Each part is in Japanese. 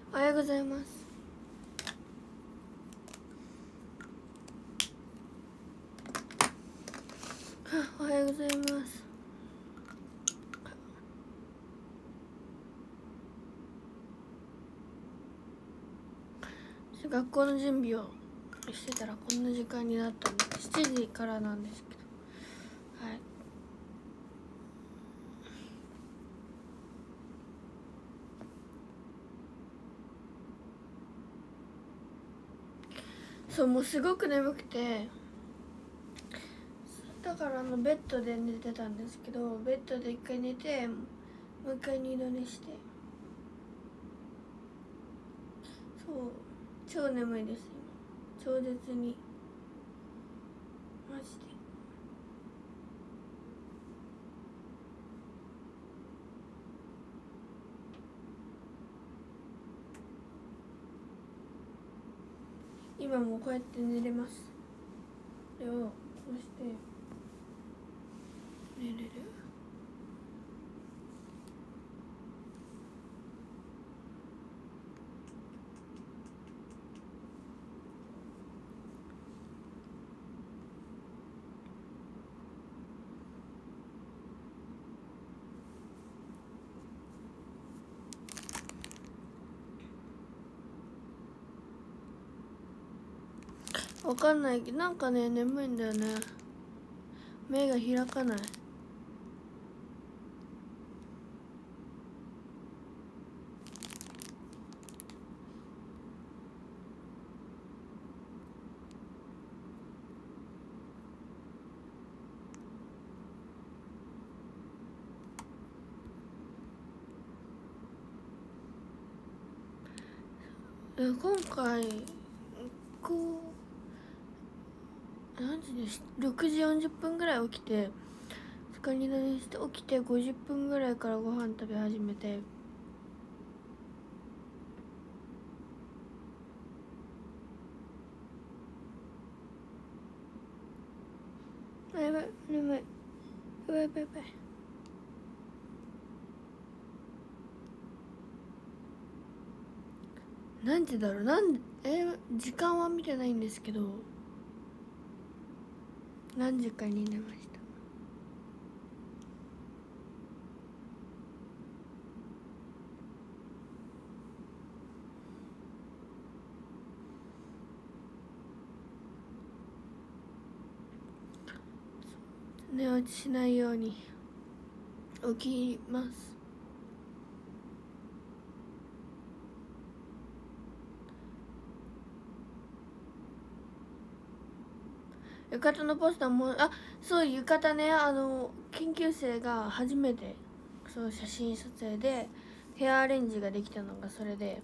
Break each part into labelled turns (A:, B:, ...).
A: おはようございます。おはようございます。学校の準備をしてたらこんな時間になったんで、7時からなんですけど、はい。そう、もうすごく眠くて、だからベッドで寝てたんですけど、ベッドで一回寝てもう一回二度寝して、そう超眠いです今、超絶にマジで。今もうこうやって寝れます。これをこうして寝れる。わかんないけど、なんかね眠いんだよね。目が開かない。今回こう何時でし6時40分ぐらい起きて、そこに寝して起きて50分ぐらいからご飯食べ始めて、やばい眠い、やばいやばいやばい。何時だろう、時間は見てないんですけど、何時かに寝ました。寝落ちしないように起きます。浴衣のポスターも、そう、浴衣ね、研究生が初めてそう写真撮影でヘアアレンジができたのがそれで、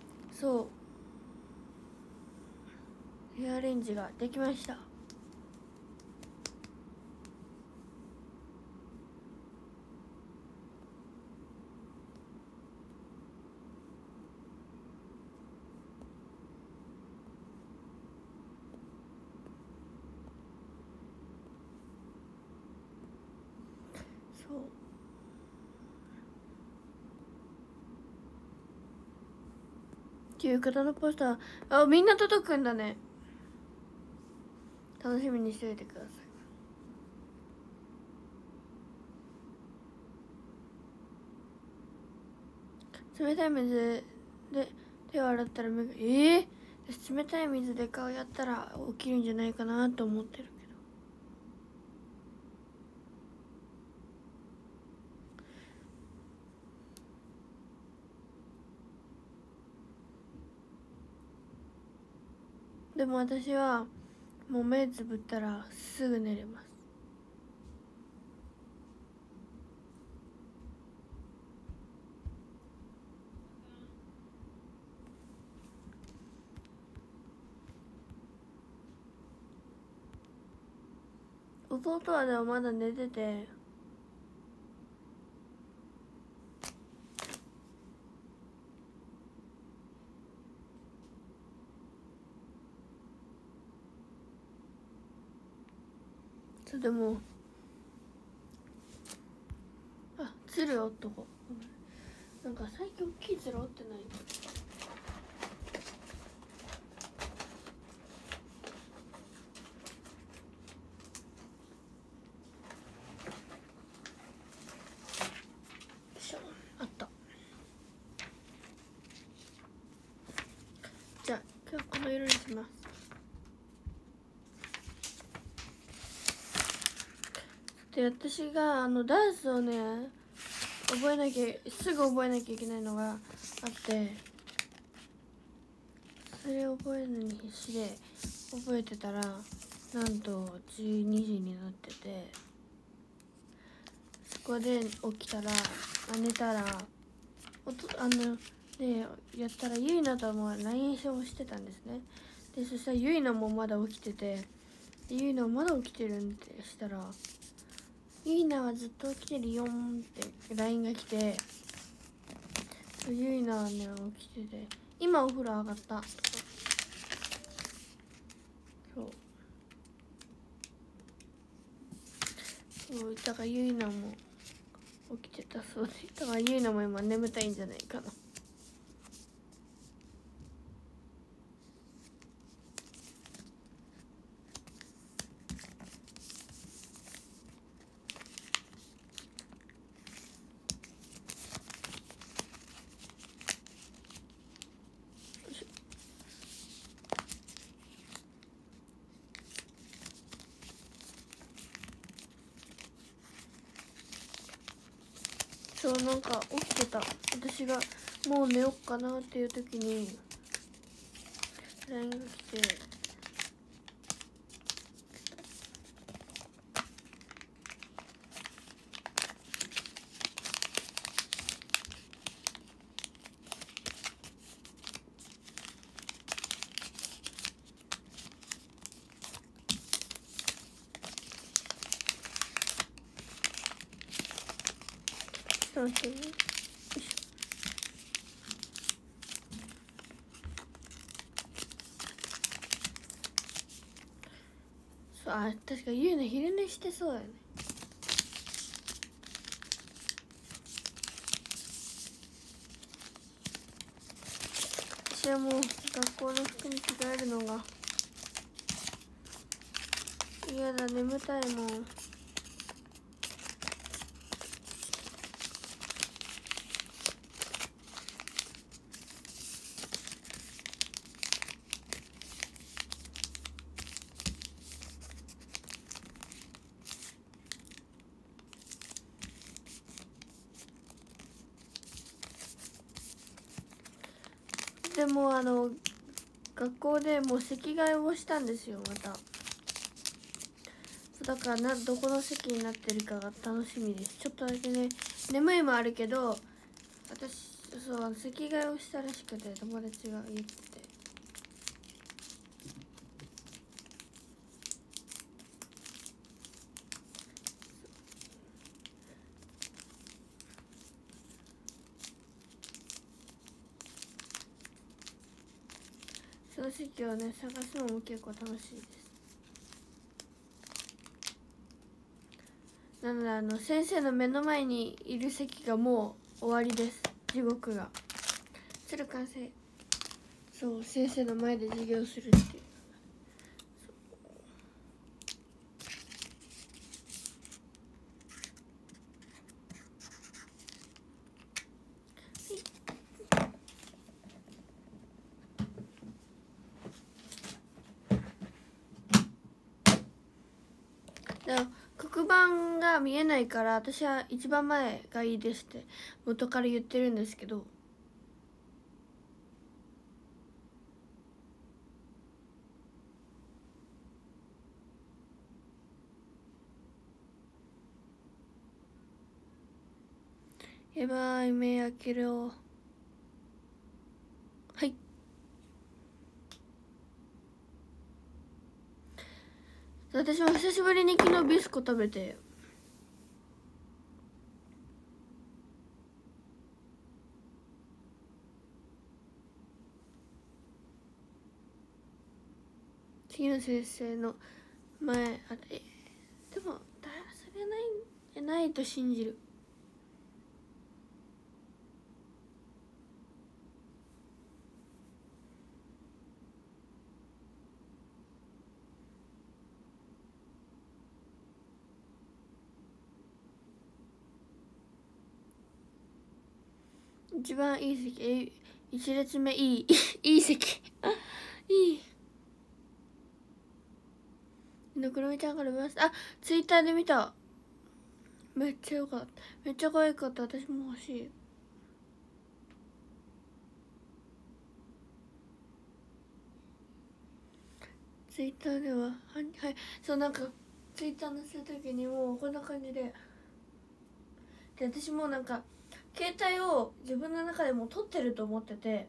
A: そうヘアアレンジができました。そう浴衣のポスター、みんな届くんだね。楽しみにしておいてください。冷たい水で手を洗ったら目が冷たい水で顔やったら起きるんじゃないかなと思ってるけど、でも私はもう目つぶったらすぐ寝れます。弟はでもまだ寝てて、でも鶴男、なんか最近大きい鶴折ってない。 今日はこの色にします。で、私がダンスをねすぐ覚えなきゃいけないのがあって、それを覚えるのに必死で覚えてたら、なんと12時になってて、そこで起きたら寝たらでやったらゆいなとも LINE をしてたんですね。でそしたらゆいなもまだ起きてて、ゆいなまだ起きてるんってしたら、ゆいなはずっと起きてるよんって LINE が来て、ゆいなはね起きてて、今お風呂上がったとか、そうだからゆいなも起きてたそうで、だからゆいなも今眠たいんじゃないかな。そうなんか起きてた、私がもう寝よっかなっていう時に LINE が来て、ちょっと待ってね。そう、確かゆいな昼寝してそうだよね。私はもう学校の服に着替えるのが嫌だ、眠たいもん。でも学校でもう席替えをしたんですよ、また。だからどこの席になってるかが楽しみです。ちょっとだけね眠いもあるけど、私そう席替えをしたらしくて、友達が言ってて。その席をね探すのも結構楽しいです。なので先生の目の前にいる席がもう終わりです。地獄が鶴完成。そう先生の前で授業するっていう。黒板が見えないから私は一番前がいいですって元から言ってるんですけど、やばい、目開けろ。はい、私も久しぶりに昨日ビスコ食べて、次の先生の前でもそれはないと信じる。一番いい席、一列目いいいい席いいのくるみちゃんから見ました。あ、ツイッターで見た。めっちゃよかった。めっちゃ可愛かった。私も欲しい。ツイッターでははいそう、なんかツイッターのする時にもうこんな感じで私もなんか携帯を自分の中でも撮ってると思ってて、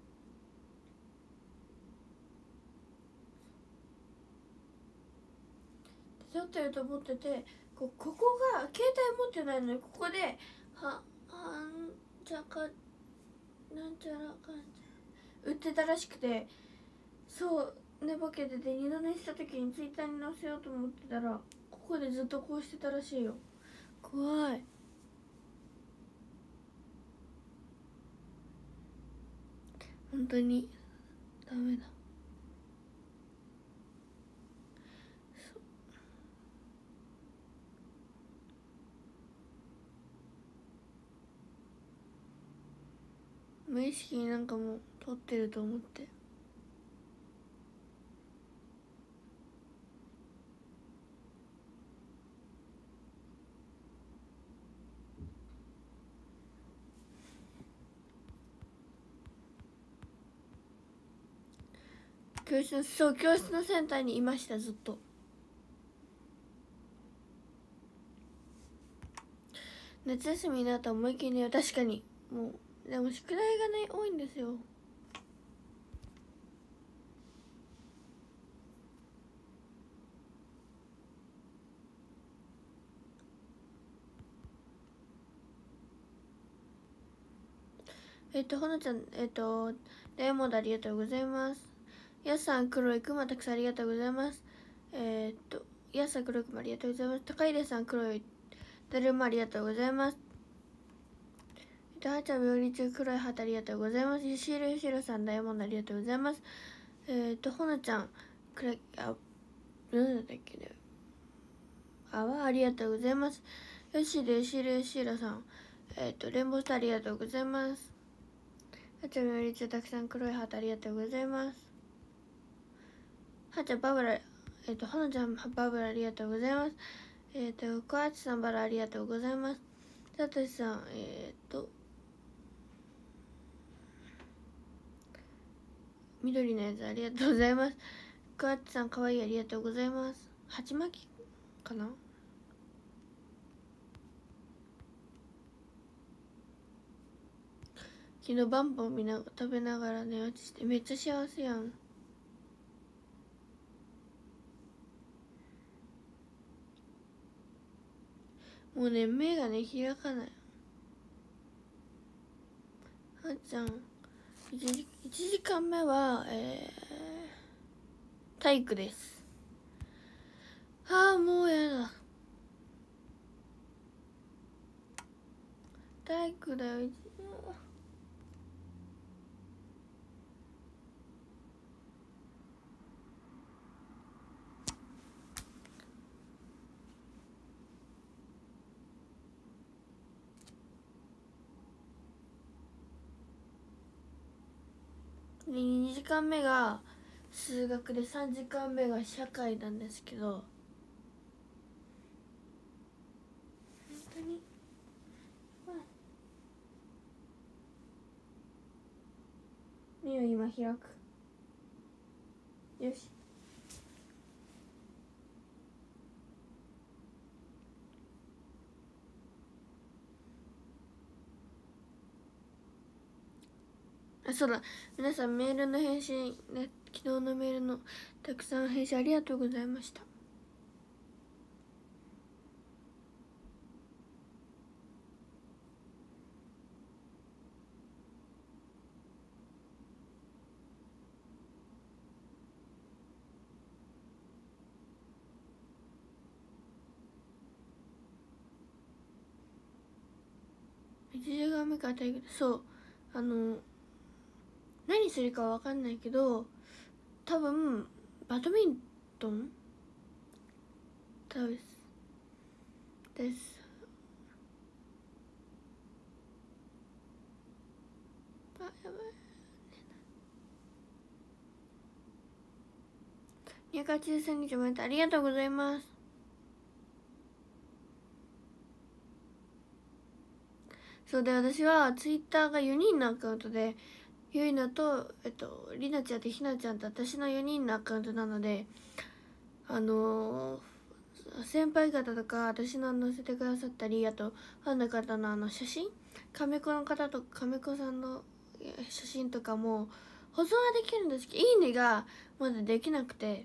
A: 撮ってると思ってて、ここが携帯持ってないのにここではんちゃかなんちゃらかんちゃ売ってたらしくて、そう寝ぼけてて二度寝した時にツイッターに載せようと思ってたらここでずっとこうしてたらしいよ。怖い。本当にダメだ。無意識になんかもう撮ってると思って。教室のセンターにいました。ずっと夏休みになったら思いっきりね。確かにもうでも宿題がね多いんですよ。ほのちゃんダイヤモンドありがとうございます。やすさん黒いくまたくさんありがとうございます。やすさん黒いくまありがとうございます。高出さん黒いだるまありがとうございます。はちゃん病理中黒いハートありがとうございます。ゆしろさんダイヤモンドありがとうございます。ほのちゃんなんだっけね、ありがとうございます。よしろさんレンボスターありがとうございます。はちゃん病理中たくさん黒いハートありがとうございます。はちゃんバブラほのちゃんバブラありがとうございます。小鉢さんバラありがとうございます。さとしさん緑のやつありがとうございます。小鉢さんかわいいありがとうございます。鉢巻きかな。昨日バンバン食べながら寝落ちしてめっちゃ幸せやん。もうね目がね開かない。はっちゃん1時間目は体育です。もうやだ。体育だよ。2時間目が数学で3時間目が社会なんですけど、本当に目を今開く。よし。そうだ、皆さんメールの返信ね、昨日のメールのたくさん返信ありがとうございました。1時間目から体育で、そう何するかわかんないけど多分バドミントンです。やばい。 283日もありがとうございます。そうで、私はツイッターが4人のアカウントで、ゆいなとりなちゃんとひなちゃんと私の4人のアカウントなので、先輩方とか私の載せてくださったり、あとファンの方の写真、亀子の方とか亀子さんの写真とかも保存はできるんですけど、いいねがまだできなくて、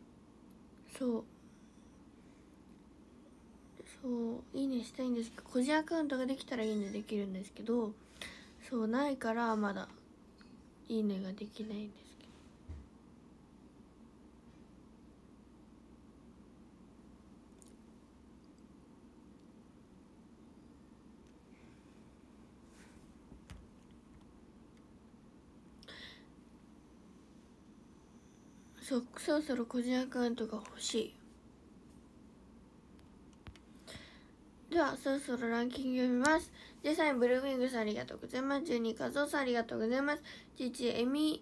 A: いいねしたいんですけど、個人アカウントができたらいいねできるんですけど、そうないからまだいいねができないんですけど。そろそろ個人アカウントが欲しい。ではそろそろランキング読みます。13位ブルーウィングさんありがとうございます。12位カズオさんありがとうございます。11位エミ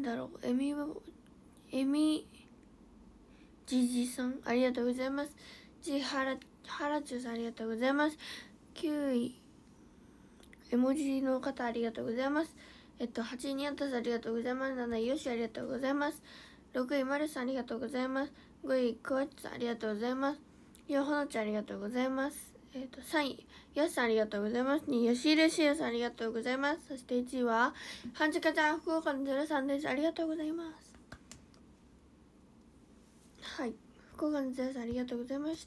A: ジジさんありがとうございます。10位ハラチュウさんありがとうございます。9位絵文字の方ありがとうございます。8位ニアタさんありがとうございます。7位ヨシありがとうございます。6位マルさんありがとうございます。5位クワッチさんありがとうございます。4位ほのちゃんありがとうございます。3位ヤスさんありがとうございます。2位吉入しやさんありがとうございます。そして1位は半地下ちゃん福岡の03です。ありがとうございます。はい、福岡の03ありがとうございました。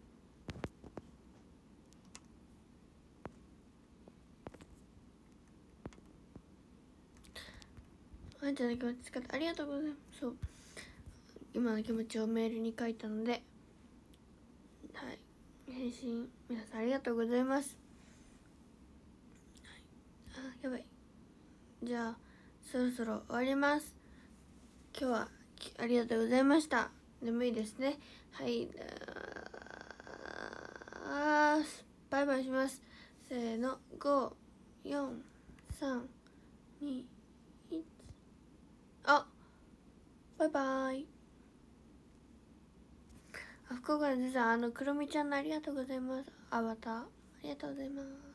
A: あんちゃんの気持ち使ってありがとうございます。そう、今の気持ちをメールに書いたので、はい、返信皆さんありがとうございます。はい、あ、やばい。じゃあそろそろ終わります。今日はありがとうございました。眠いですね。はい、バイバイします。せーの、5、4、3、2、1。あ、バイバイ。福岡のさん、くろみちゃんのありがとうございます。アバターありがとうございます。